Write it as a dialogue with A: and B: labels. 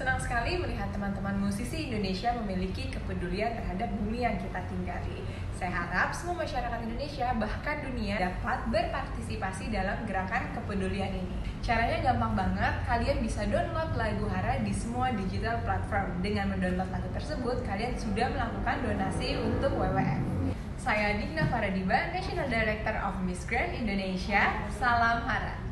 A: Senang sekali melihat teman-teman musisi Indonesia memiliki kepedulian terhadap bumi yang kita tinggali. Saya harap semua masyarakat Indonesia, bahkan dunia, dapat berpartisipasi dalam gerakan kepedulian ini. Caranya gampang banget, kalian bisa download lagu Hara di semua digital platform. Dengan mendownload lagu tersebut, kalian sudah melakukan donasi untuk WWF. Saya Digna Faradiba, National Director of Miss Grand Indonesia. Salam Hara.